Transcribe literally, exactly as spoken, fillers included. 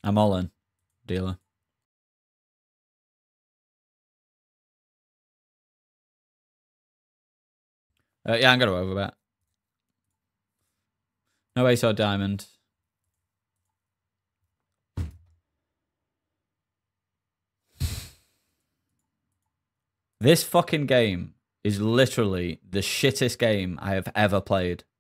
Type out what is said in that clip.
I'm all in, dealer. Uh, yeah, I'm going to overbet. No ace or diamond. This fucking game is literally the shittest game I have ever played.